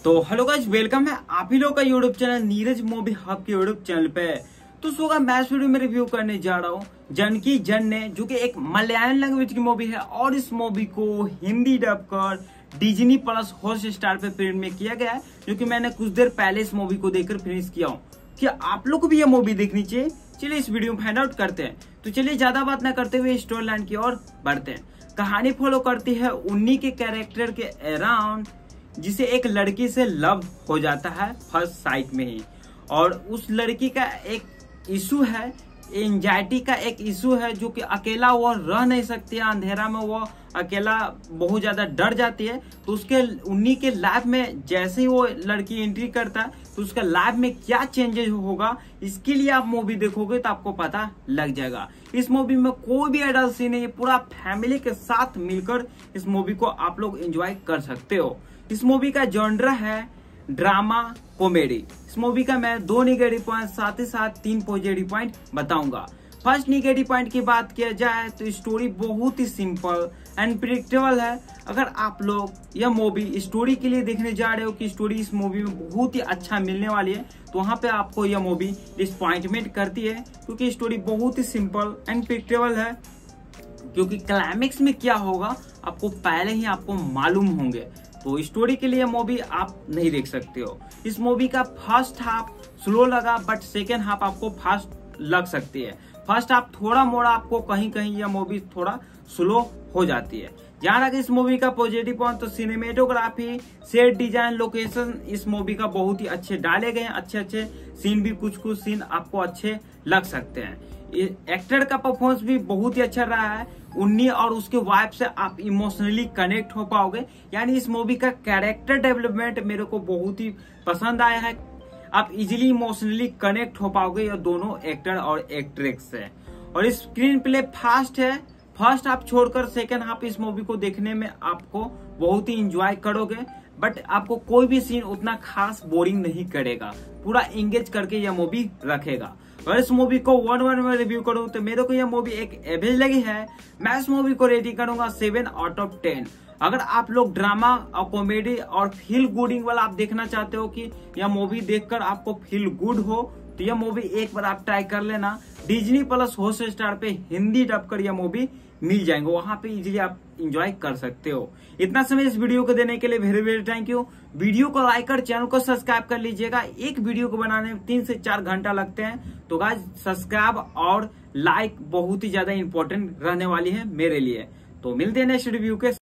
तो hello guys, welcome है आप ही लोग का YouTube channel Neeraj movie hub के यूट्यूब चैनल पे। तो सो का मैं इस वीडियो में रिव्यू करने जा रहा हूँ जनकी जन ने, जो कि एक मलयालम लैंग्वेज की मूवी है और इस मूवी को हिंदी डब कर डिज्नी प्लस हॉटस्टार पे प्रिंट में किया गया है, जो कि मैंने कुछ देर पहले इस मूवी को देखकर फिनिश किया हूँ। क्या आप लोग को भी ये मूवी देखनी चाहिए? चलिए इस वीडियो में फाइंड आउट करते हैं। तो चलिए ज्यादा बात न करते हुए स्टोरी लाइन की ओर बढ़ते हैं। कहानी फॉलो करती है उन्नी के कैरेक्टर के अराउंड, जिसे एक लड़की से लव हो जाता है फर्स्ट साइट में ही। और उस लड़की का एक इशू है, एंजाइटी का एक इशू है, जो कि अकेला वो रह नहीं सकती है। अंधेरा में वो अकेला बहुत ज्यादा डर जाती है। तो उसके उन्हीं के लाइफ में जैसे ही वो लड़की एंट्री करता है तो उसका लाइफ में क्या चेंजेस होगा, इसके लिए आप मूवी देखोगे तो आपको पता लग जाएगा। इस मूवी में कोई भी एडल्ट सीन नहीं है, पूरा फैमिली के साथ मिलकर इस मूवी को आप लोग एंजॉय कर सकते हो। इस मूवी का जॉनर है ड्रामा कॉमेडी। इस मूवी का मैं 2 निगेटिव पॉइंट साथ ही साथ 3 पॉजिटिव पॉइंट बताऊंगा। फर्स्ट निगेटिव पॉइंट की बात किया जाए तो स्टोरी बहुत ही सिंपल एंड प्रिडिक्टेबल है। अगर आप लोग यह मूवी स्टोरी के लिए देखने जा रहे हो कि स्टोरी इस मूवी में बहुत ही अच्छा मिलने वाली है, तो वहां पे आपको यह मूवी डिसअपॉइंटमेंट करती है, क्योंकि स्टोरी बहुत ही सिंपल एंड प्रिडिक्टेबल है। क्योंकि क्लाइमेक्स में क्या होगा आपको पहले ही आपको मालूम होंगे, तो स्टोरी के लिए मूवी आप नहीं देख सकते हो। इस मूवी का फर्स्ट हाफ स्लो लगा, बट सेकेंड हाफ आपको फास्ट लग सकती है। फर्स्ट हाफ थोड़ा मोड़ा आपको कहीं कहीं यह मूवी थोड़ा स्लो हो जाती है। जहाँ तक इस मूवी का पॉजिटिव पॉइंट, तो सिनेमेटोग्राफी, सेट डिजाइन, लोकेशन इस मूवी का बहुत ही अच्छे डाले गए हैं। अच्छे अच्छे सीन भी, कुछ सीन आपको अच्छे लग सकते हैं। एक्टर का परफॉर्मेंस भी बहुत ही अच्छा रहा है। उन्नी और उसके वाइफ से आप इमोशनली कनेक्ट हो पाओगे। यानी इस मूवी का कैरेक्टर डेवलपमेंट मेरे को बहुत ही पसंद आया है। आप इजीली इमोशनली कनेक्ट हो पाओगे ये दोनों एक्टर और एक्ट्रेस से। और स्क्रीन प्ले फास्ट है। फर्स्ट हाफ छोड़कर सेकेंड हाफ इस मूवी को देखने में आपको बहुत ही इंजॉय करोगे, बट आपको कोई भी सीन उतना खास बोरिंग नहीं करेगा, पूरा एंगेज करके यह मूवी रखेगा। और इस मूवी को 1-1 में रिव्यू करूं तो मेरे को यह मूवी एक एवरेज लगी है। मैं इस मूवी को रेटिंग करूंगा 7 आउट ऑफ 10। अगर आप लोग ड्रामा और कॉमेडी और फील गुडिंग वाला आप देखना चाहते हो कि यह मूवी देखकर आपको फील गुड हो, तो यह मूवी एक बार आप ट्राई कर लेना। डिज्नी प्लस हॉटस्टार पे हिंदी डब कर यह मूवी मिल जाएंगे, वहां पे इजीली आप एंजॉय कर सकते हो। इतना समय इस वीडियो को देने के लिए very very thank you. Video को लाइक कर चैनल को सब्सक्राइब कर लीजिएगा। एक वीडियो को बनाने में 3 से 4 घंटा लगते हैं, तो गाइस सब्सक्राइब और लाइक बहुत ही ज्यादा इंपॉर्टेंट रहने वाली है मेरे लिए। तो मिलते हैं नेक्स्ट रिव्यू के